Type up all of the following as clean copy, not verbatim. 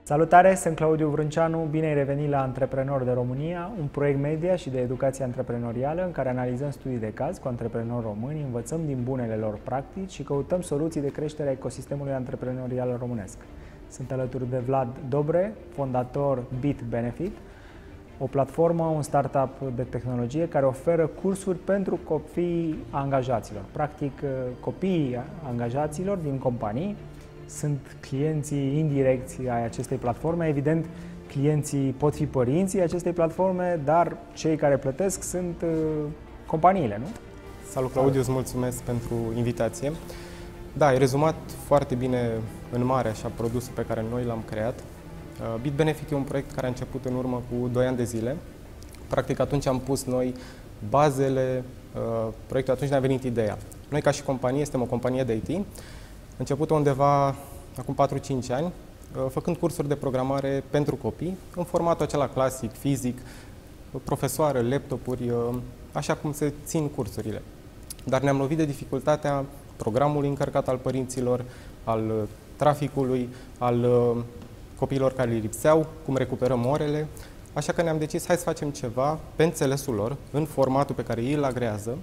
Salutare, sunt Claudiu Vrânceanu, bine ai revenit la Antreprenori de România, un proiect media și de educație antreprenorială în care analizăm studii de caz cu antreprenori români, învățăm din bunele lor practici și căutăm soluții de creștere a ecosistemului antreprenorial românesc. Sunt alături de Vlad Dobre, fondator BitBenefit, o platformă, un startup de tehnologie care oferă cursuri pentru copiii angajaților. Practic, copiii angajaților din companii sunt clienții indirecți ai acestei platforme. Evident, clienții pot fi părinții acestei platforme, dar cei care plătesc sunt companiile, nu? Salut, Claudiu, îți mulțumesc pentru invitație. Da, ai rezumat foarte bine în mare așa produsul pe care noi l-am creat. BitBenefit e un proiect care a început în urmă cu 2 ani de zile. Practic atunci am pus noi bazele proiectului, atunci ne-a venit ideea. Noi ca și companie, suntem o companie de IT, început undeva acum 4-5 ani, făcând cursuri de programare pentru copii, în formatul acela clasic, fizic, profesoară, laptopuri, așa cum se țin cursurile. Dar ne-am lovit de dificultatea programului încărcat al părinților, al traficului, al copiilor care îi lipseau, cum recuperăm orele, așa că ne-am decis, hai să facem ceva pe înțelesul lor, în formatul pe care ei îl agrează,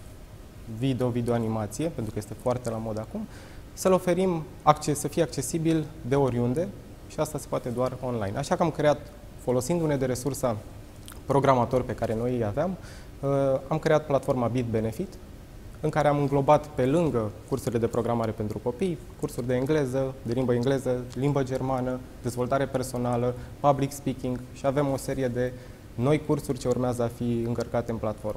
video-animație, pentru că este foarte la mod acum, să-l oferim să fie accesibil de oriunde și asta se poate doar online. Așa că am creat, folosindu-ne de resursa programatori pe care noi îi aveam, am creat platforma BitBenefit, în care am înglobat pe lângă cursurile de programare pentru copii, cursuri de engleză, de limbă engleză, limbă germană, dezvoltare personală, public speaking și avem o serie de noi cursuri ce urmează a fi încărcate în platformă.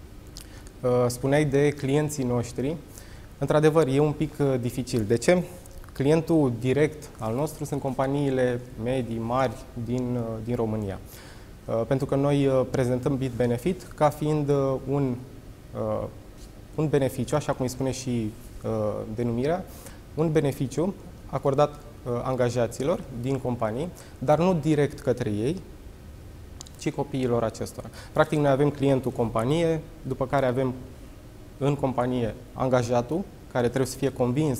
Spuneai de clienții noștri. Într-adevăr, e un pic dificil. De ce? Clientul direct al nostru sunt companiile medii, mari din România. Pentru că noi prezentăm BitBenefit ca fiind un beneficiu, așa cum îi spune și denumirea, un beneficiu acordat angajaților din companii, dar nu direct către ei, ci copiilor acestora. Practic, noi avem clientul companie, după care avem în companie angajatul, care trebuie să fie convins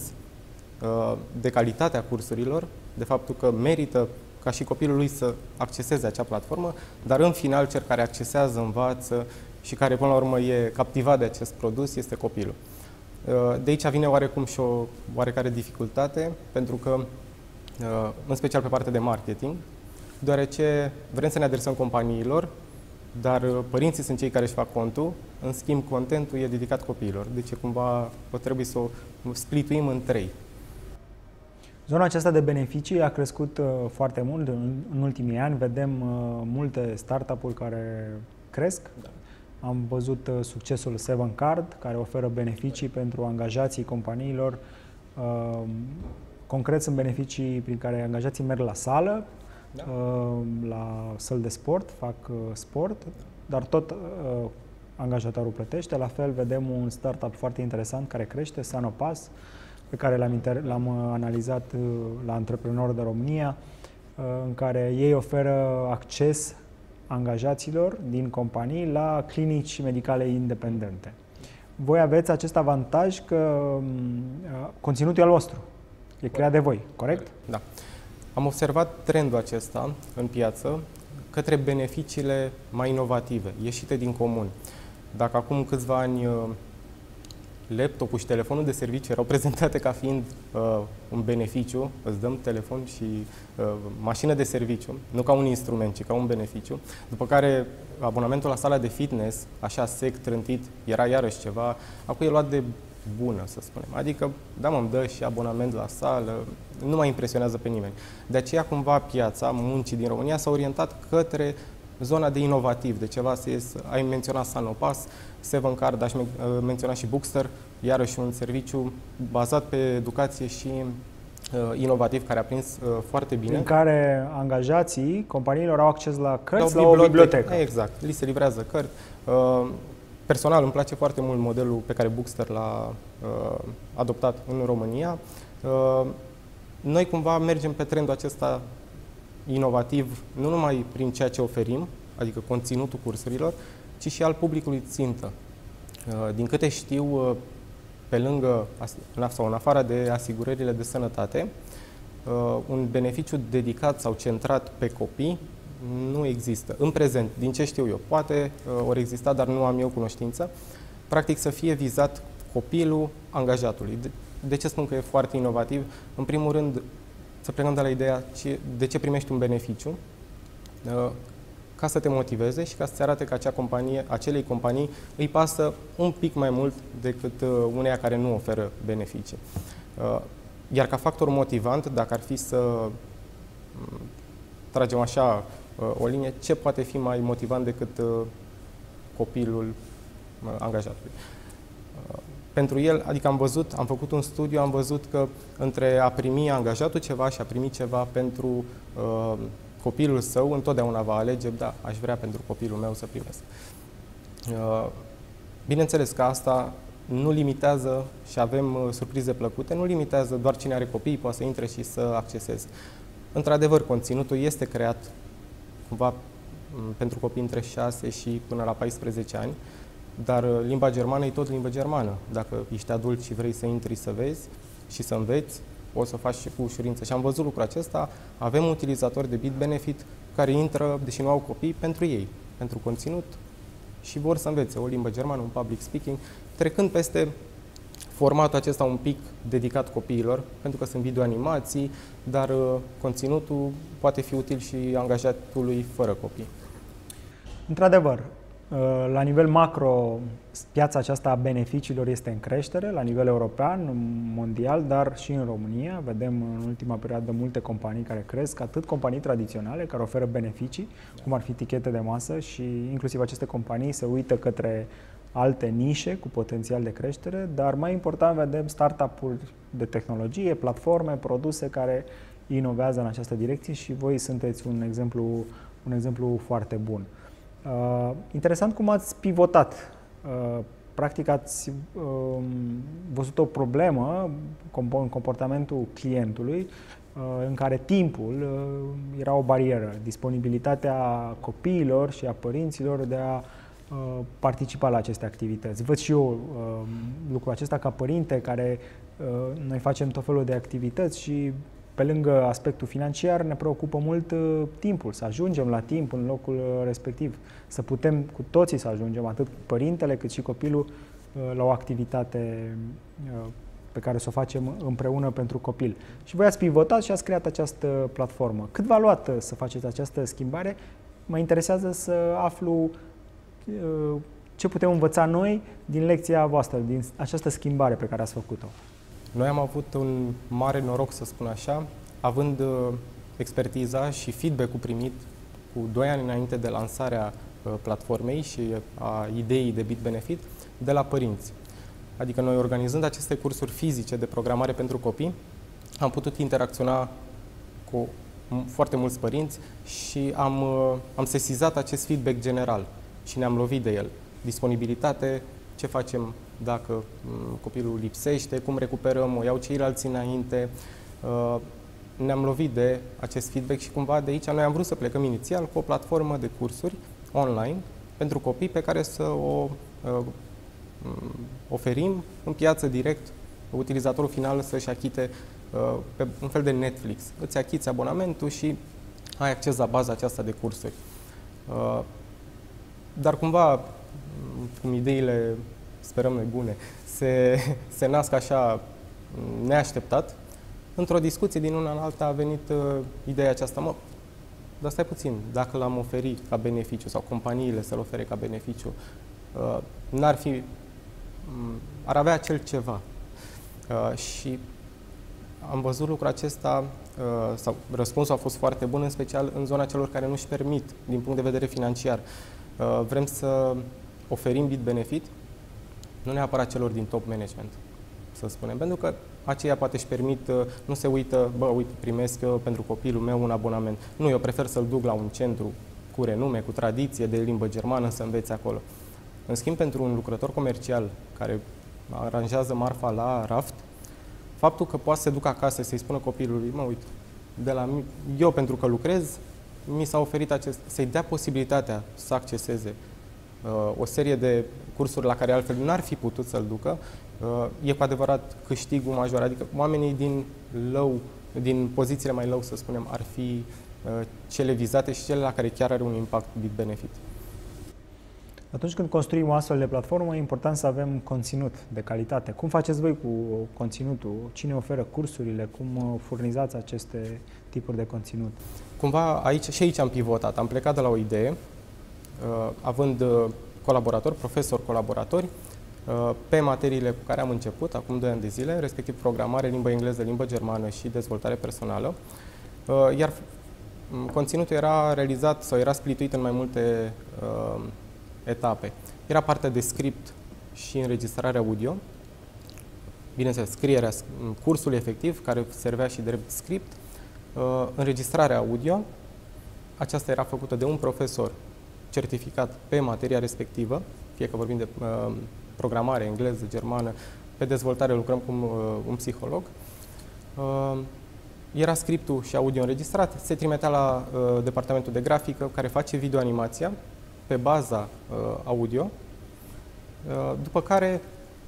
de calitatea cursurilor, de faptul că merită ca și copilul lui să acceseze acea platformă, dar în final cel care accesează, învață și care până la urmă e captivat de acest produs este copilul. De aici vine oarecum și o oarecare dificultate, pentru că, în special pe partea de marketing, deoarece vrem să ne adresăm companiilor, dar părinții sunt cei care își fac contul, în schimb contentul e dedicat copiilor. Deci cumva trebuie să o splituim în 3. Zona aceasta de beneficii a crescut foarte mult în ultimii ani. Vedem multe startup-uri care cresc. Da. Am văzut succesul Seven Card, care oferă beneficii pentru angajații companiilor. Concret sunt beneficii prin care angajații merg la sală, da, la săli de sport, fac sport, dar tot angajatorul plătește. La fel vedem un startup foarte interesant care crește, Sanopass, pe care l-am analizat la Antreprenori de România, în care ei oferă acces angajaților din companii la clinici medicale independente. Voi aveți acest avantaj că conținutul e al vostru, e creat de voi, corect? Da. Am observat trendul acesta în piață către beneficiile mai inovative, ieșite din comun. Dacă acum câțiva ani laptopul și telefonul de serviciu erau prezentate ca fiind un beneficiu, îți dăm telefon și mașină de serviciu, nu ca un instrument, ci ca un beneficiu, după care abonamentul la sala de fitness, așa sec, trântit, era iarăși ceva, acum e luat de bună, să spunem. Adică, da, îmi dă și abonament la sală, nu mai impresionează pe nimeni. De aceea, cumva, piața muncii din România s-a orientat către zona de inovativ, de ceva, ai menționat Sanopass, Seven Card, aș menționa și Bookster, iarăși un serviciu bazat pe educație și inovativ, care a prins foarte bine. În care angajații companiilor au acces la cărți, la o bibliotecă. Exact, li se livrează cărți. Personal, îmi place foarte mult modelul pe care Bookster l-a adoptat în România. Noi cumva mergem pe trendul acesta inovativ, nu numai prin ceea ce oferim, adică conținutul cursurilor, ci și al publicului țintă. Din câte știu, pe lângă sau în afara de asigurările de sănătate, un beneficiu dedicat sau centrat pe copii nu există. În prezent, din ce știu eu, poate ori exista, dar nu am eu cunoștință, practic să fie vizat copilul angajatului. De ce spun că e foarte inovativ? În primul rând, să plecăm de la ideea de ce primești un beneficiu, ca să te motiveze și ca să-ți arate că acelei companii îi pasă un pic mai mult decât uneia care nu oferă beneficii. Iar ca factor motivant, dacă ar fi să tragem așa o linie, ce poate fi mai motivant decât copilul angajatului? Pentru el, adică am făcut un studiu, am văzut că între a primi angajatul ceva și a primi ceva pentru copilul său, întotdeauna va alege, da, aș vrea pentru copilul meu să primesc. Bineînțeles că asta nu limitează, și avem surprize plăcute, nu limitează doar cine are copii, poate să intre și să acceseze. Într-adevăr, conținutul este creat cumva pentru copii între 6 și până la 14 ani, dar limba germană e tot limba germană. Dacă ești adult și vrei să intri să vezi și să înveți, o să faci și cu ușurință. Și am văzut lucrul acesta, avem utilizatori de BitBenefit care intră, deși nu au copii, pentru ei, pentru conținut și vor să învețe o limbă germană, un public speaking, trecând peste formatul acesta un pic dedicat copiilor, pentru că sunt videoanimații, dar conținutul poate fi util și angajatului fără copii. Într-adevăr, la nivel macro, piața aceasta a beneficiilor este în creștere, la nivel european, mondial, dar și în România. Vedem în ultima perioadă multe companii care cresc, atât companii tradiționale care oferă beneficii, cum ar fi tichete de masă, și inclusiv aceste companii se uită către alte nișe cu potențial de creștere, dar mai important vedem startup-uri de tehnologie, platforme, produse care inovează în această direcție și voi sunteți un exemplu foarte bun. Interesant cum ați pivotat. Practic ați văzut o problemă în comportamentul clientului în care timpul era o barieră, disponibilitatea copiilor și a părinților de a participa la aceste activități. Văd și eu lucrul acesta ca părinte care noi facem tot felul de activități și pe lângă aspectul financiar ne preocupă mult timpul, să ajungem la timp în locul respectiv, să putem cu toții să ajungem, atât părintele cât și copilul, la o activitate pe care să o facem împreună pentru copil. Și voi ați pivotat și ați creat această platformă. Cât v-a luat să faceți această schimbare? Mă interesează să aflu ce putem învăța noi din lecția voastră, din această schimbare pe care ați făcut-o. Noi am avut un mare noroc, să spun așa, având expertiza și feedback-ul primit cu 2 ani înainte de lansarea platformei și a ideii de BitBenefit de la părinți. Adică noi, organizând aceste cursuri fizice de programare pentru copii, am putut interacționa cu foarte mulți părinți și am sesizat acest feedback general și ne-am lovit de el. Disponibilitate, ce facem dacă copilul lipsește, cum recuperăm, o iau ceilalți înainte. Ne-am lovit de acest feedback și cumva de aici noi am vrut să plecăm inițial cu o platformă de cursuri online pentru copii pe care să o oferim în piață direct, utilizatorul final să-și achite pe un fel de Netflix. Îți achiți abonamentul și ai acces la baza aceasta de cursuri. Dar cumva, cum ideile, sperăm noi bune, se nasc așa neașteptat, într-o discuție din una în alta a venit ideea aceasta, dar stai puțin, dacă l-am oferit ca beneficiu sau companiile să-l ofere ca beneficiu, ar avea acel ceva. Și am văzut lucrul acesta, sau răspunsul a fost foarte bun, în special în zona celor care nu-și permit din punct de vedere financiar. Vrem să oferim BitBenefit, nu neapărat celor din top management, să spunem, pentru că aceia poate își permit, nu se uită, uite, primesc eu pentru copilul meu un abonament. Nu, eu prefer să-l duc la un centru cu renume, cu tradiție de limbă germană, să învețe acolo. În schimb, pentru un lucrător comercial care aranjează marfa la raft, faptul că poate să se ducă acasă să-i spună copilului, uite, eu pentru că lucrez, mi s-a oferit să-i dea posibilitatea să acceseze o serie de cursuri la care altfel n-ar fi putut să-l ducă, e cu adevărat câștigul major. Adică oamenii din low din pozițiile mai low, să spunem, ar fi cele vizate și cele la care chiar are un impact bit-benefit. Atunci când construim o astfel de platformă, e important să avem conținut de calitate. Cum faceți voi cu conținutul? Cine oferă cursurile? Cum furnizați aceste tipuri de conținut? Cumva aici am pivotat. Am plecat de la o idee, având colaboratori, profesori colaboratori, pe materiile cu care am început, acum 2 ani de zile, respectiv programare, limbă engleză, limbă germană și dezvoltare personală, iar conținutul era realizat sau era splituit în mai multe etape. Era partea de script și înregistrarea audio, bineînțeles, scrierea cursului efectiv, care servea și drept script, înregistrarea audio, aceasta era făcută de un profesor certificat pe materia respectivă, fie că vorbim de programare, engleză, germană, pe dezvoltare lucrăm cu un psiholog. Era scriptul și audio înregistrat, se trimitea la departamentul de grafică, care face videoanimația pe baza audio, după care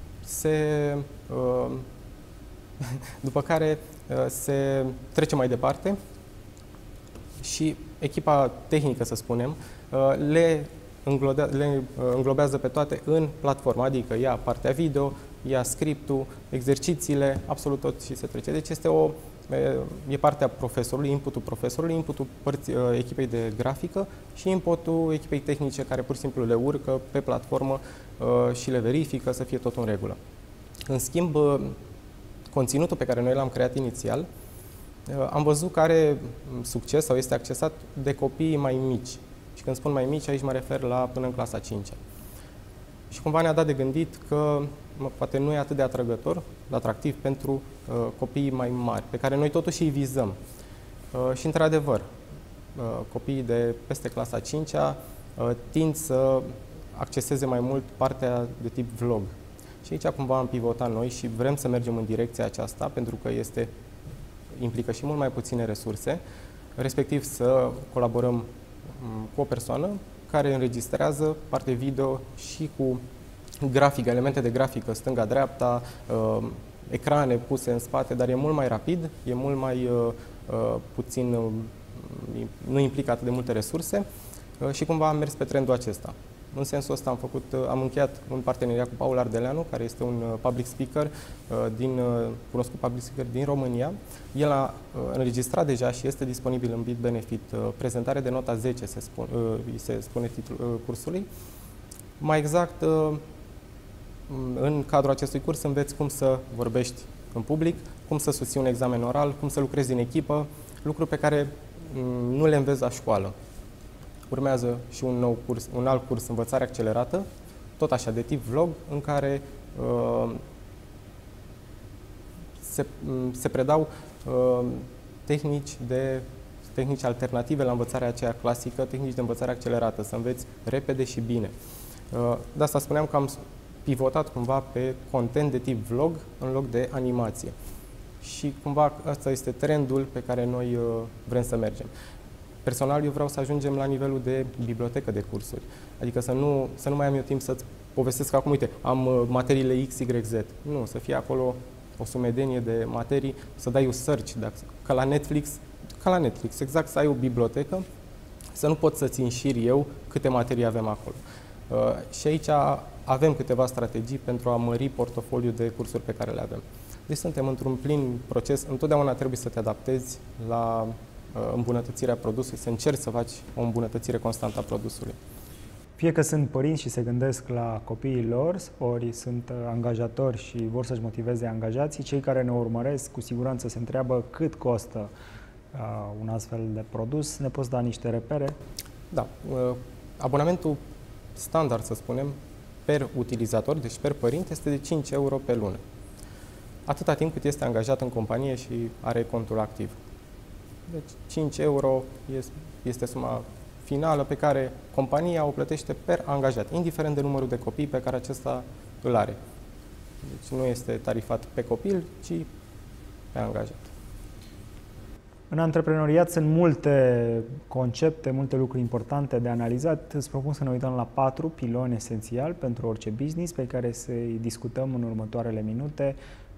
se trece mai departe și echipa tehnică, să spunem, le înglobează pe toate în platformă, adică ia partea video, ia scriptul, exercițiile, absolut tot și se trece. Deci e partea profesorului, inputul echipei de grafică și inputul echipei tehnice, care pur și simplu le urcă pe platformă și le verifică să fie tot în regulă. În schimb, conținutul pe care noi l-am creat inițial, am văzut că are succes sau este accesat de copii mai mici. Și când spun mai mici, aici mă refer la până în clasa 5-a. Și cumva ne-a dat de gândit că poate nu e atât de atractiv pentru copiii mai mari, pe care noi totuși îi vizăm. Și într-adevăr, copiii de peste clasa 5-a tind să acceseze mai mult partea de tip vlog. Și aici cumva am pivotat noi și vrem să mergem în direcția aceasta, pentru că implică și mult mai puține resurse, respectiv să colaborăm cu o persoană care înregistrează parte video și cu grafică, elemente de grafică stânga-dreapta, ecrane puse în spate, dar e mult mai rapid, e mult mai puțin, nu implică atât de multe resurse și cumva am mers pe trendul acesta. În sensul ăsta am încheiat un parteneriat cu Paul Ardeleanu, care este un public speaker, cunoscut public speaker din România. El a înregistrat deja și este disponibil în bit-benefit prezentare de nota 10, se spune titlul cursului. Mai exact, în cadrul acestui curs înveți cum să vorbești în public, cum să susții un examen oral, cum să lucrezi în echipă, lucruri pe care nu le înveți la școală. Urmează și un alt curs, învățare accelerată, tot așa, de tip vlog, în care se predau tehnici alternative la învățarea aceea clasică, tehnici de învățare accelerată, să înveți repede și bine. De asta spuneam că am pivotat cumva pe content de tip vlog în loc de animație. Și cumva ăsta este trendul pe care noi vrem să mergem. Personal, eu vreau să ajungem la nivelul de bibliotecă de cursuri. Adică să nu mai am eu timp să-ți povestesc acum, uite, am materiile X, Y, Z. Nu, să fie acolo o sumedenie de materii, să dai un search, ca la Netflix, exact, să ai o bibliotecă, să nu pot să-ți înșir eu câte materii avem acolo. Și aici avem câteva strategii pentru a mări portofoliul de cursuri pe care le avem. Deci suntem într-un plin proces, întotdeauna trebuie să te adaptezi la îmbunătățirea produsului, să încerci să faci o îmbunătățire constantă a produsului. Fie că sunt părinți și se gândesc la copiii lor, ori sunt angajatori și vor să-și motiveze angajații, cei care ne urmăresc cu siguranță se întreabă cât costă un astfel de produs. Ne poți da niște repere? Da. Abonamentul standard, să spunem, per utilizator, deci per părinte, este de 5 euro pe lună. Atâta timp cât este angajat în companie și are contul activ. Deci 5 euro este suma finală pe care compania o plătește per angajat, indiferent de numărul de copii pe care acesta îl are. Deci nu este tarifat pe copil, ci pe angajat. În antreprenoriat sunt multe concepte, multe lucruri importante de analizat. Îți propun să ne uităm la 4 piloni esențiali pentru orice business pe care să-i discutăm în următoarele minute.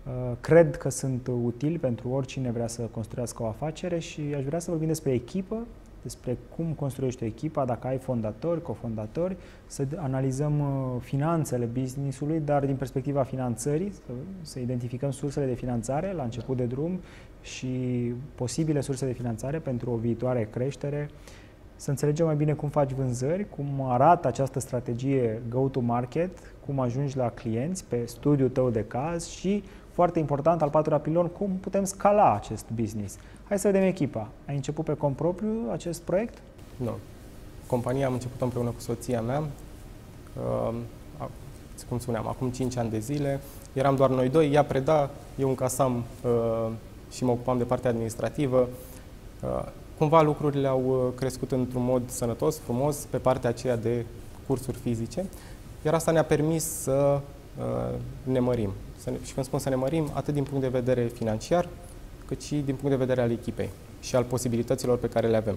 Cred că sunt utili pentru oricine vrea să construiască o afacere și aș vrea să vorbim despre echipă, despre cum construiești o echipă, dacă ai fondatori, cofondatori, să analizăm finanțele business-ului, dar din perspectiva finanțării, să identificăm sursele de finanțare la început de drum și posibile surse de finanțare pentru o viitoare creștere, să înțelegem mai bine cum faci vânzări, cum arată această strategie go-to-market, cum ajungi la clienți pe studiul tău de caz și, foarte important, al patrulea pilon, cum putem scala acest business. Hai să vedem echipa. Ai început pe cont propriu acest proiect? Nu. Compania am început împreună cu soția mea, cum spuneam, acum 5 ani de zile. Eram doar noi doi, ea preda, eu încasam și mă ocupam de partea administrativă. Cumva lucrurile au crescut într-un mod sănătos, frumos, pe partea aceea de cursuri fizice, iar asta ne-a permis să ne mărim. Și când spun să ne mărim, atât din punct de vedere financiar, cât și din punct de vedere al echipei și al posibilităților pe care le avem.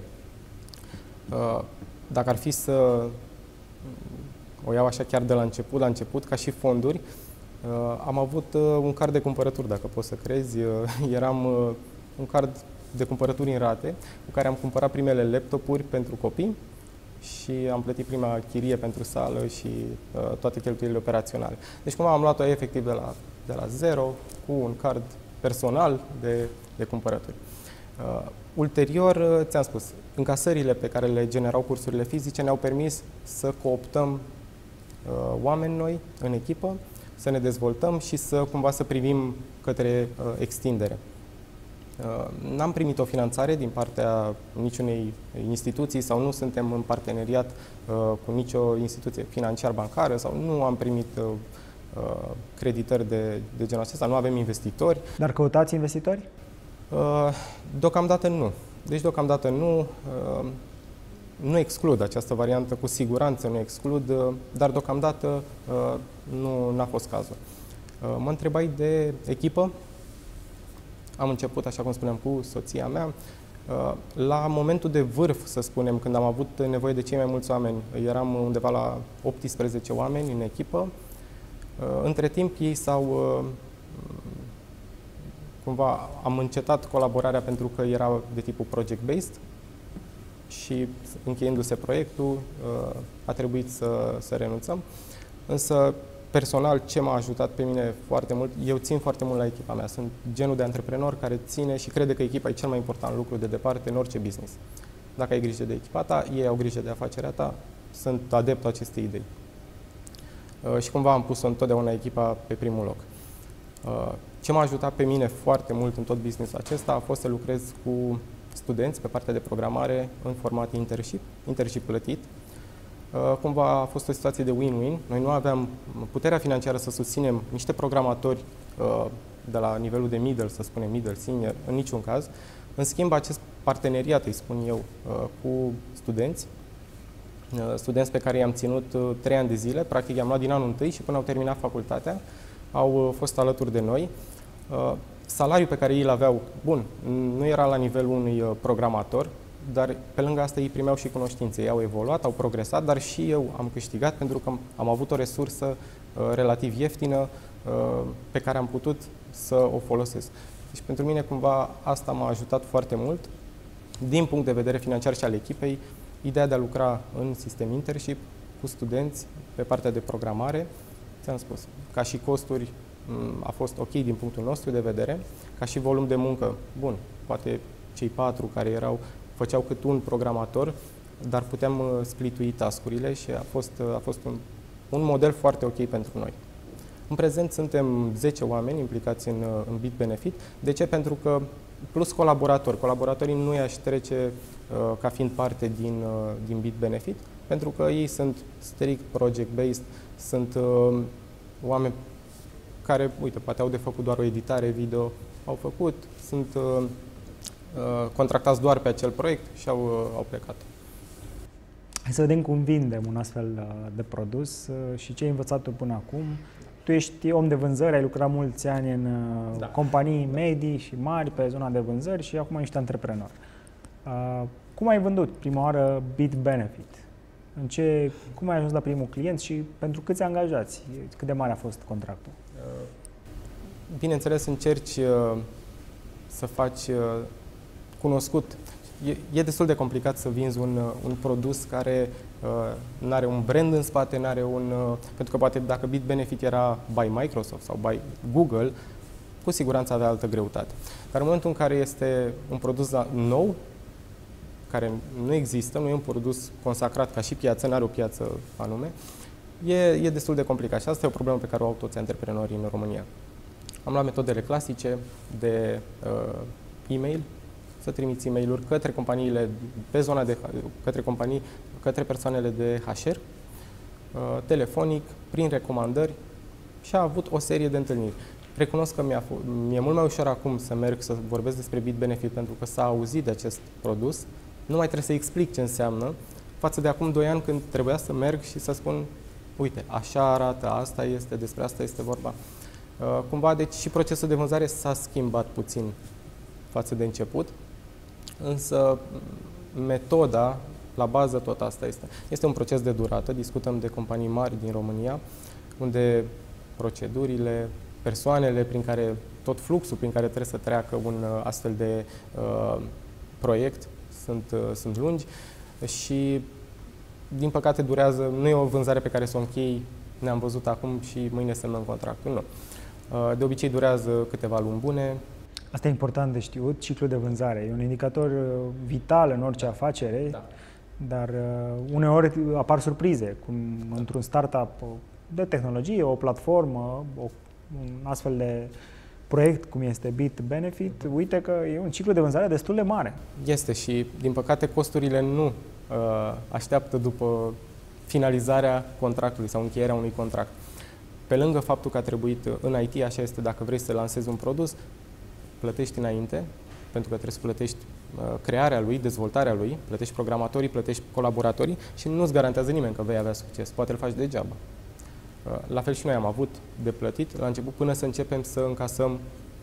Dacă ar fi să o iau așa chiar de la început, ca și fonduri, am avut un card de cumpărături, dacă poți să crezi. Eram un card de cumpărături în rate, cu care am cumpărat primele laptopuri pentru copii și am plătit prima chirie pentru sală și toate cheltuielile operaționale. Deci cumva am luat-o efectiv de la zero, cu un card personal de cumpărături. Ulterior, ți-am spus, încasările pe care le generau cursurile fizice ne-au permis să cooptăm oameni noi în echipă, să ne dezvoltăm și cumva să privim către extindere. N-am primit o finanțare din partea niciunei instituții sau nu suntem în parteneriat cu nicio instituție financiar-bancară sau nu am primit creditări de genul acesta, nu avem investitori. Dar căutați investitori? Deocamdată nu. Deci deocamdată nu. Nu exclud această variantă, cu siguranță nu exclud, dar deocamdată nu n-a fost cazul. Mă întrebai de echipă. Am început, așa cum spuneam, cu soția mea. La momentul de vârf, să spunem, când am avut nevoie de cei mai mulți oameni, eram undeva la 18 oameni în echipă. Între timp, ei cumva am încetat colaborarea pentru că era de tipul project-based și încheiindu-se proiectul, a trebuit să renunțăm. Însă, personal, ce m-a ajutat pe mine foarte mult, eu țin foarte mult la echipa mea. Sunt genul de antreprenor care ține și crede că echipa e cel mai important lucru de departe în orice business. Dacă ai grijă de echipa ta, ei au grijă de afacerea ta, sunt adeptul acestei idei. Și cumva am pus-o întotdeauna echipa pe primul loc. Ce m-a ajutat pe mine foarte mult în tot businessul acesta a fost să lucrez cu studenți pe partea de programare în format internship plătit. Cumva a fost o situație de win-win. Noi nu aveam puterea financiară să susținem niște programatori de la nivelul de middle, să spunem middle, senior, în niciun caz. În schimb, acest parteneriat, îi spun eu, cu studenți pe care i-am ținut 3 ani de zile, practic i-am luat din anul 1 și până au terminat facultatea, au fost alături de noi. Salariul pe care ei îl aveau, bun, nu era la nivelul unui programator, dar pe lângă asta ei primeau și cunoștințe. Ei au evoluat, au progresat, dar și eu am câștigat pentru că am avut o resursă relativ ieftină pe care am putut să o folosesc. Deci pentru mine cumva asta m-a ajutat foarte mult din punct de vedere financiar și al echipei, ideea de a lucra în sistem internship cu studenți pe partea de programare. Ți-am spus, ca și costuri a fost ok din punctul nostru de vedere, ca și volum de muncă, bun, poate cei 4 care făceau cât un programator, dar puteam splitui task-urile și a fost un model foarte ok pentru noi. În prezent suntem 10 oameni implicați în BitBenefit. De ce? Pentru că plus colaboratori. Colaboratorii nu i-aș trece ca fiind parte din BitBenefit, pentru că ei sunt strict project-based, sunt oameni care, uite, poate au de făcut doar o editare video, sunt contractați doar pe acel proiect și au plecat. Hai să vedem cum vindem un astfel de produs și ce ai învățat tu până acum. Tu ești om de vânzări, ai lucrat mulți ani în companii medii și mari pe zona de vânzări și acum ești antreprenor. Cum ai vândut prima oară BitBenefit? Cum ai ajuns la primul client și pentru câți angajați? Cât de mare a fost contractul? Bineînțeles, încerci să faci cunoscut. E destul de complicat să vinzi un produs care nu are un brand în spate, pentru că poate dacă BitBenefit era by Microsoft sau by Google, cu siguranță avea altă greutate. Dar în momentul în care este un produs nou, care nu există, nu e un produs consacrat ca și piață, nu are o piață anume, e destul de complicat și asta e o problemă pe care o au toți antreprenorii în România. Am luat metodele clasice de e-mail, să trimiți e-mail-uri către companiile pe zona către persoanele de HR, telefonic, prin recomandări și a avut o serie de întâlniri. Recunosc că mi-e mult mai ușor acum să merg să vorbesc despre BitBenefit pentru că s-a auzit de acest produs. Nu mai trebuie să explic ce înseamnă, față de acum 2 ani când trebuia să merg și să spun uite, așa arată, asta este, despre asta este vorba. Cumva, deci și procesul de vânzare s-a schimbat puțin față de început, însă metoda, la bază, tot asta este. Este un proces de durată, discutăm de companii mari din România, unde procedurile, persoanele tot fluxul prin care trebuie să treacă un astfel de proiect sunt lungi și, din păcate, durează, nu e o vânzare pe care să o închei, ne-am văzut acum și mâine semnăm contractul, nu. De obicei durează câteva luni bune. Asta e important de știut, ciclul de vânzare. E un indicator vital în orice afacere, da. Dar uneori apar surprize, cum într-un startup de tehnologie, o platformă, un astfel de proiect cum este BitBenefit, uite că e un ciclu de vânzare destul de mare. Este și, din păcate, costurile nu așteaptă după finalizarea contractului sau încheierea unui contract. Pe lângă faptul că a trebuit în IT, așa este, dacă vrei să lansezi un produs, plătești înainte, pentru că trebuie să plătești crearea lui, dezvoltarea lui, plătești programatorii, plătești colaboratorii și nu-ți garantează nimeni că vei avea succes. Poate îl faci degeaba. La fel și noi am avut de plătit la început până să începem să încasăm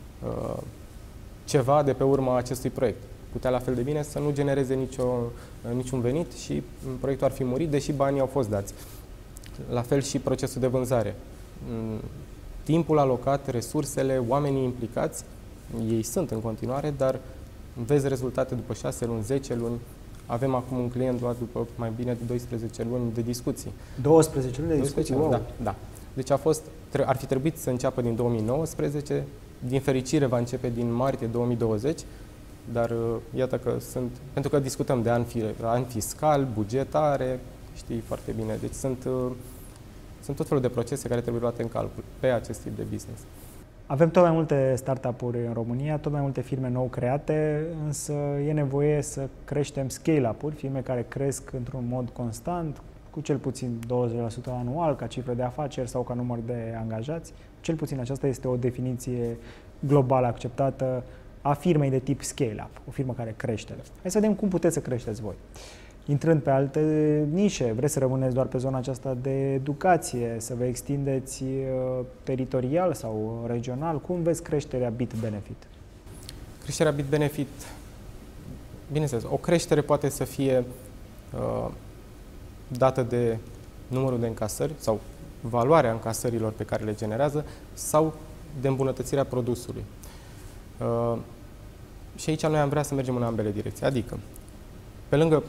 ceva de pe urma acestui proiect. Putea la fel de bine să nu genereze niciun venit și proiectul ar fi murit, deși banii au fost dați. La fel și procesul de vânzare. Timpul alocat, resursele, oamenii implicați, ei sunt în continuare, dar vezi rezultate după 6 luni, 10 luni. Avem acum un client luat după mai bine de 12 luni de discuții. 12 luni de discuții? Wow. Da. Deci ar fi trebuit să înceapă din 2019, din fericire va începe din martie 2020, dar iată că pentru că discutăm de an fiscal, bugetare, știi foarte bine, deci sunt tot felul de procese care trebuie luate în calcul pe acest tip de business. Avem tot mai multe startup-uri în România, tot mai multe firme nou create, însă e nevoie să creștem scale-up-uri, firme care cresc într-un mod constant, cu cel puțin 20% anual ca cifră de afaceri sau ca număr de angajați. Cel puțin aceasta este o definiție globală acceptată a firmei de tip scale-up, o firmă care crește. Hai să vedem cum puteți să creșteți voi. Intrând pe alte nișe, vreți să rămâneți doar pe zona aceasta de educație, să vă extindeți teritorial sau regional, cum vezi creșterea BitBenefit? Creșterea BitBenefit, bineînțeles, o creștere poate să fie dată de numărul de încasări sau valoarea încasărilor pe care le generează sau de îmbunătățirea produsului. Și aici noi am vrea să mergem în ambele direcții, adică pe lângă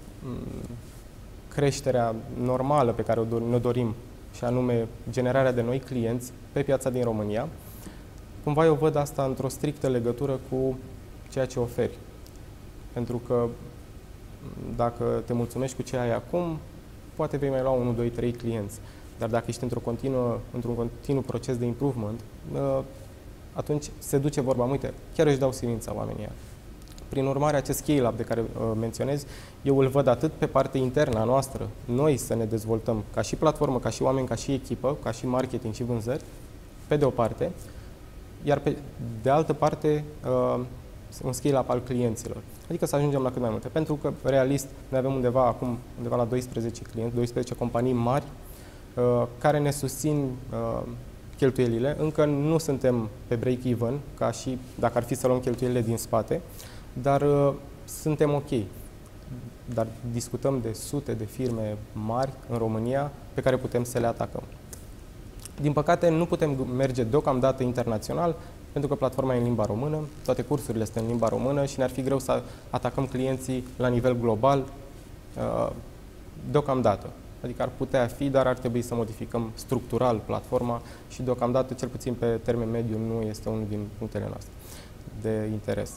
creșterea normală pe care ne dorim, și anume generarea de noi clienți pe piața din România, cumva eu văd asta într-o strictă legătură cu ceea ce oferi. Pentru că dacă te mulțumești cu ce ai acum, poate vei mai lua 1, 2, 3 clienți. Dar dacă ești într-un continuu proces de improvement, atunci se duce vorba, uite, chiar își dau silința oamenii. Prin urmare, acest scale-up de care menționez, eu îl văd atât pe partea internă a noastră, noi să ne dezvoltăm ca și platformă, ca și oameni, ca și echipă, ca și marketing și vânzări, pe de o parte, iar de altă parte, un scale-up al clienților. Adică să ajungem la cât mai multe. Pentru că, realist, noi avem undeva la 12 clienți, 12 companii mari care ne susțin cheltuielile. Încă nu suntem pe break-even, ca și dacă ar fi să luăm cheltuielile din spate, dar suntem ok. Dar discutăm de sute de firme mari în România pe care putem să le atacăm. Din păcate, nu putem merge deocamdată internațional, pentru că platforma e în limba română, toate cursurile sunt în limba română și ne-ar fi greu să atacăm clienții la nivel global deocamdată. Adică ar putea fi, dar ar trebui să modificăm structural platforma și deocamdată, cel puțin pe termen mediu, nu este unul din punctele noastre de interes.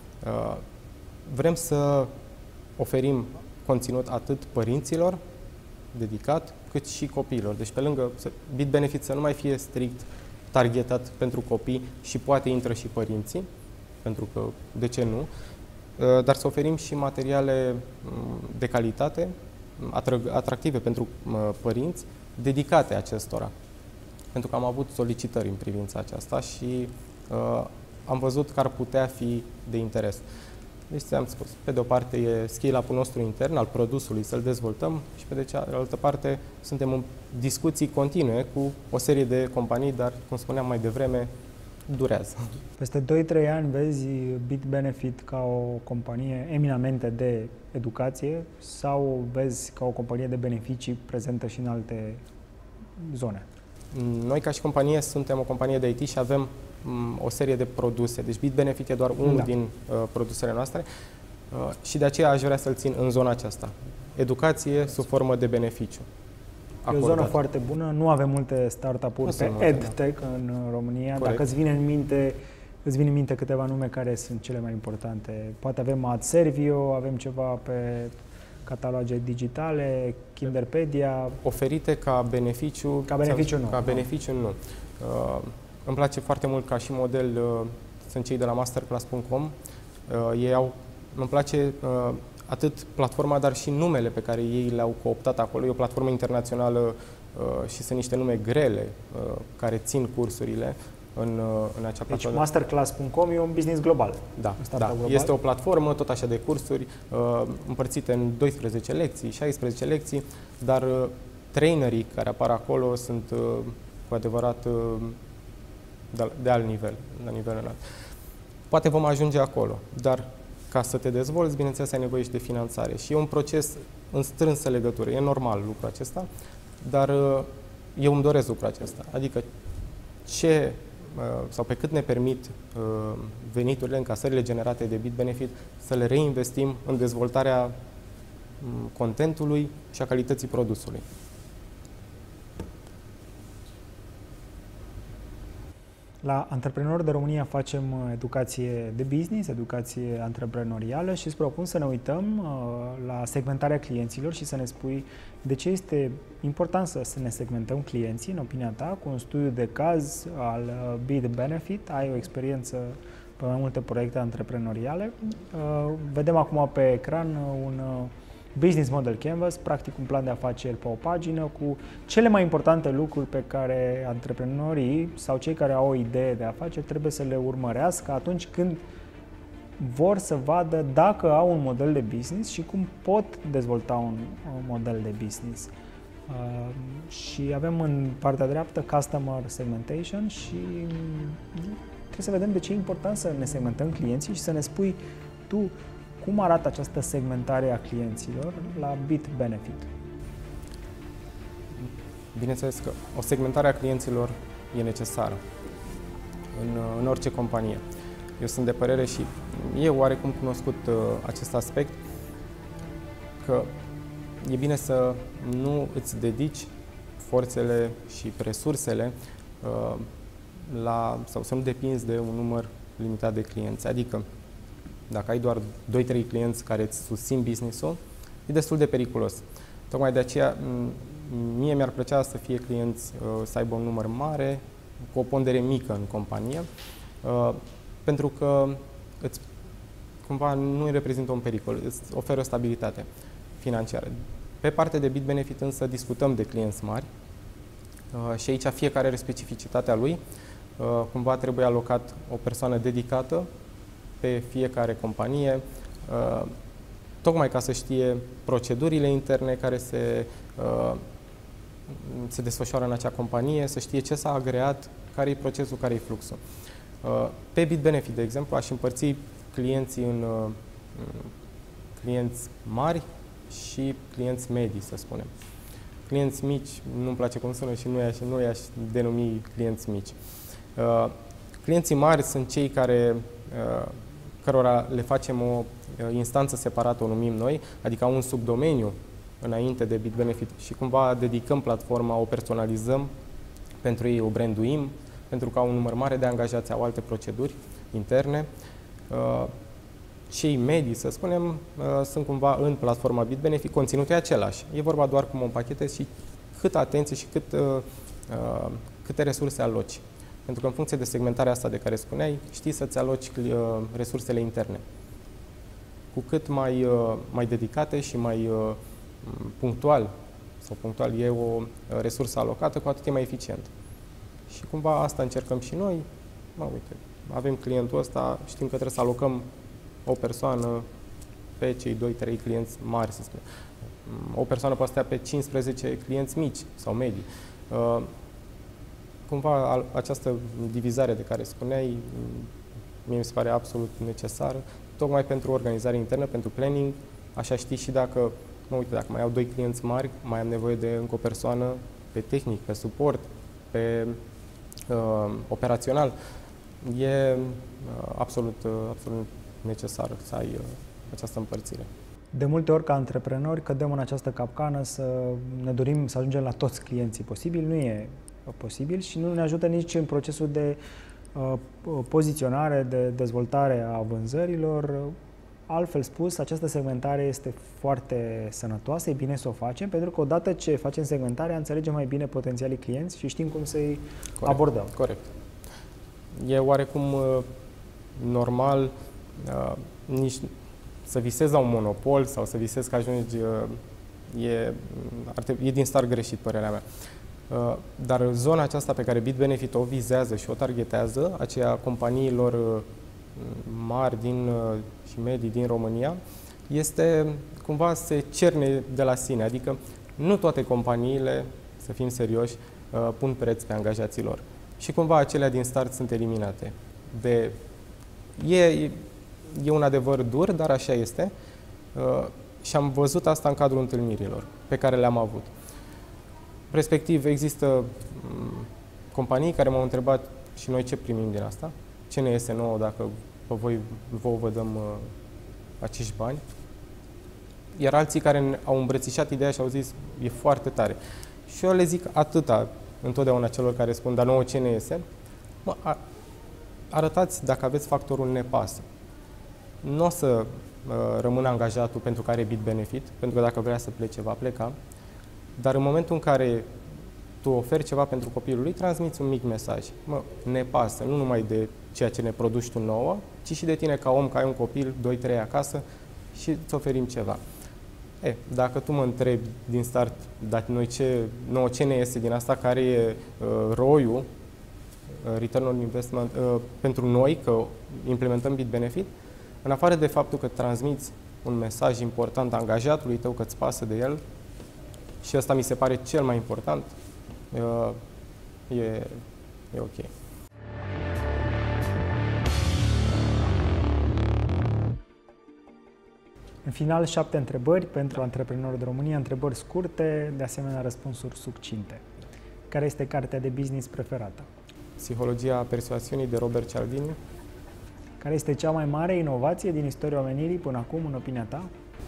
Vrem să oferim conținut atât părinților, dedicat, cât și copiilor. Deci pe lângă BitBenefit să nu mai fie strict targetat pentru copii și poate intră și părinții, pentru că de ce nu, dar să oferim și materiale de calitate, atractive pentru părinți, dedicate acestora. Pentru că am avut solicitări în privința aceasta și am văzut că ar putea fi de interes. Deci, ți-am spus, pe de o parte e scale-up-ul nostru intern al produsului, să-l dezvoltăm și pe de cealaltă parte suntem în discuții continue cu o serie de companii, dar, cum spuneam mai devreme, durează. Peste 2-3 ani vezi BitBenefit ca o companie eminamente de educație sau vezi ca o companie de beneficii prezentă și în alte zone? Noi, ca și companie, suntem o companie de IT și avem o serie de produse. Deci BitBenefit e doar unul din produsele noastre și de aceea aș vrea să-l țin în zona aceasta. Educație sub formă de beneficiu. E o zonă foarte bună. Nu avem multe startup-uri pe EdTech în România. Corect. Dacă îți vine în minte câteva nume care sunt cele mai importante. Poate avem AdServio, avem ceva pe cataloge digitale, Kinderpedia. Oferite ca beneficiu? Ca beneficiu nu. Ca beneficiu nu. Îmi place foarte mult ca și model, sunt cei de la masterclass.com. Îmi place atât platforma, dar și numele pe care ei le-au cooptat acolo. E o platformă internațională și sunt niște nume grele care țin cursurile în acea platformă. Deci masterclass.com e un business global. Da, global. Este o platformă tot așa de cursuri împărțite în 12 lecții, 16 lecții, dar trainerii care apar acolo sunt cu adevărat de alt nivel, la nivel înalt. Poate vom ajunge acolo, dar ca să te dezvolți, bineînțeles, ai nevoie și de finanțare. Și e un proces în strânsă legătură. E normal lucrul acesta, dar eu îmi doresc lucrul acesta. Adică sau pe cât ne permit veniturile, încasările generate de BitBenefit, să le reinvestim în dezvoltarea contentului și a calității produsului. La Antreprenori de România facem educație de business, educație antreprenorială și îți propun să ne uităm la segmentarea clienților și să ne spui de ce este important să ne segmentăm clienții, în opinia ta, cu un studiu de caz al BitBenefit. Ai o experiență pe mai multe proiecte antreprenoriale. Vedem acum pe ecran un Business Model Canvas, practic un plan de afaceri pe o pagină cu cele mai importante lucruri pe care antreprenorii sau cei care au o idee de afaceri trebuie să le urmărească atunci când vor să vadă dacă au un model de business și cum pot dezvolta un model de business. Și avem în partea dreaptă Customer Segmentation și trebuie să vedem de ce e important să ne segmentăm clienții și să ne spui tu cum arată această segmentare a clienților la BitBenefit? Bineînțeles că o segmentare a clienților e necesară în orice companie. Eu sunt de părere și eu oarecum cunoscut acest aspect că e bine să nu îți dedici forțele și resursele sau să nu depinzi de un număr limitat de clienți. Adică dacă ai doar 2-3 clienți care îți susțin business-ul, e destul de periculos. Tocmai de aceea, mie mi-ar plăcea să fie clienți, să aibă un număr mare, cu o pondere mică în companie, pentru că cumva nu îi reprezintă un pericol, îți oferă stabilitate financiară. Pe partea de BitBenefit însă discutăm de clienți mari și aici fiecare are specificitatea lui. Cumva trebuie alocat o persoană dedicată pe fiecare companie, tocmai ca să știe procedurile interne care se desfășoară în acea companie, să știe ce s-a agreat, care e procesul, care e fluxul. Pe BitBenefit, de exemplu, aș împărți clienții în clienți mari și clienți medii, să spunem. Clienți mici, nu-mi place cum sună și nu i-aș denumi clienți mici. Clienții mari sunt cei cărora le facem o instanță separată, o numim noi, adică un subdomeniu înainte de BitBenefit și cumva dedicăm platforma, o personalizăm pentru ei, o branduim, pentru că au un număr mare de angajați, au alte proceduri interne. Cei medii, să spunem, sunt cumva în platforma BitBenefit, conținutul e același. E vorba doar cum o împachetezi și câtă atenție și câte resurse aloci. Pentru că în funcție de segmentarea asta de care spuneai, știi să-ți aloci resursele interne. Cu cât mai dedicate și mai punctual e o resursă alocată, cu atât e mai eficient. Și cumva asta încercăm și noi. Uite, avem clientul ăsta, știm că trebuie să alocăm o persoană pe cei 2-3 clienți mari, să spunem. O persoană poate stea pe 15 clienți mici sau medii. Cumva această divizare de care spuneai, mie mi se pare absolut necesară, tocmai pentru organizare internă, pentru planning. Așa știi și dacă, uite, dacă mai au 2 clienți mari, mai am nevoie de încă o persoană pe tehnic, pe suport, pe operațional. E absolut necesar să ai această împărțire. De multe ori, ca antreprenori, cădem în această capcană să ne dorim să ajungem la toți clienții posibili. Nu e posibil și nu ne ajută nici în procesul de poziționare, de dezvoltare a vânzărilor. Altfel spus, această segmentare este foarte sănătoasă, e bine să o facem, pentru că odată ce facem segmentarea, înțelegem mai bine potențialii clienți și știm cum să-i abordăm. Corect. E oarecum normal nici să visezi la un monopol sau să visezi că ajungi, e din start greșit, părerea mea. Dar zona aceasta pe care BitBenefit o vizează și o targetează, aceea companiilor mari și medii din România, este cumva se cerne de la sine. Adică nu toate companiile, să fim serioși, pun preț pe angajaților. Și cumva acelea din start sunt eliminate. E un adevăr dur, dar așa este. Și am văzut asta în cadrul întâlnirilor pe care le-am avut. Respectiv, există companii care m-au întrebat și noi ce primim din asta, ce ne iese nouă dacă vouă vă dăm acești bani. Iar alții care au îmbrățișat ideea și au zis, e foarte tare. Și eu le zic atâta întotdeauna celor care spun, dar nouă ce ne iese? Arătați dacă aveți factorul ne pasă. Nu o să rămână angajatul pentru că are BitBenefit, pentru că dacă vrea să plece, va pleca. Dar în momentul în care tu oferi ceva pentru copilul lui, transmiți un mic mesaj. Ne pasă, nu numai de ceea ce ne produci tu nouă, ci și de tine ca om, că ai un copil, 2-3 acasă și îți oferim ceva. Dacă tu mă întrebi din start, dar nouă ce ne iese din asta, care e ROI-ul, Return on Investment, pentru noi, că implementăm BitBenefit, în afară de faptul că transmiți un mesaj important angajatului tău, că îți pasă de el, și asta mi se pare cel mai important, e ok. În final, 7 întrebări pentru antreprenori de România, întrebări scurte, de asemenea răspunsuri succinte. Care este cartea de business preferată? Psihologia persuasiunii de Robert Cialdini. Care este cea mai mare inovație din istoria omenirii până acum, în opinia ta?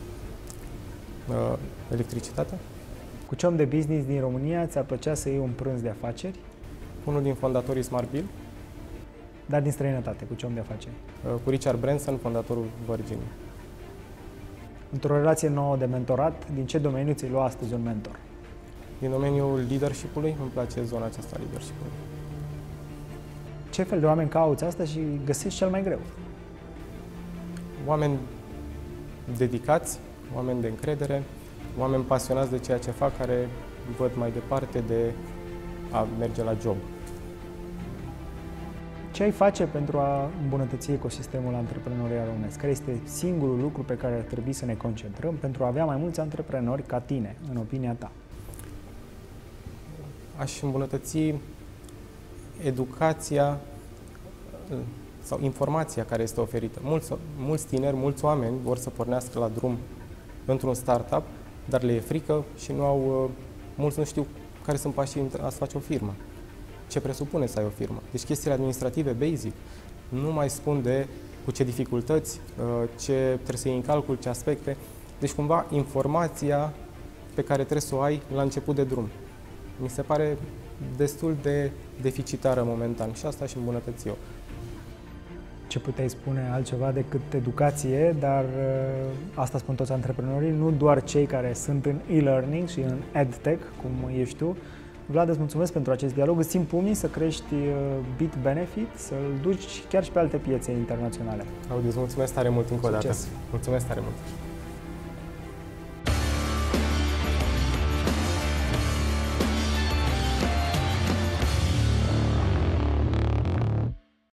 Electricitatea. Cu ce om de business din România ți-ar plăcea să iei un prânz de afaceri? Unul din fondatorii SmartBill. Dar din străinătate, cu ce om de afaceri? Cu Richard Branson, fondatorul Virgin. Într-o relație nouă de mentorat, din ce domeniu ți-ai lua astăzi un mentor? Din domeniul leadership-ului, îmi place zona aceasta a leadership-ului. Ce fel de oameni cauți asta și găsești cel mai greu? Oameni dedicați, oameni de încredere, oameni pasionați de ceea ce fac, care văd mai departe de a merge la job. Ce ai face pentru a îmbunătăți ecosistemul antreprenorial românesc? Care este singurul lucru pe care ar trebui să ne concentrăm pentru a avea mai mulți antreprenori ca tine, în opinia ta? Aș îmbunătăți educația sau informația care este oferită. Mulți tineri, mulți oameni vor să pornească la drum într-un startup, dar le e frică și nu au Mulți nu știu care sunt pașii a face o firmă. Ce presupune să ai o firmă. Deci chestiile administrative basic. Nu mai spun de cu ce dificultăți, ce trebuie să iei în calcul, ce aspecte. Deci cumva informația pe care trebuie să o ai la început de drum. Mi se pare destul de deficitară momentan și asta și îmbunătăți eu. Ce puteai spune altceva decât educație, dar asta spun toți antreprenorii, nu doar cei care sunt în e-learning și în edtech, cum ești tu. Vlad, îți mulțumesc pentru acest dialog. Îți țin pumnii să crești Bit Benefit, să-l duci chiar și pe alte piețe internaționale. Audiu, îți mulțumesc tare mult încă o dată. Mulțumesc tare mult!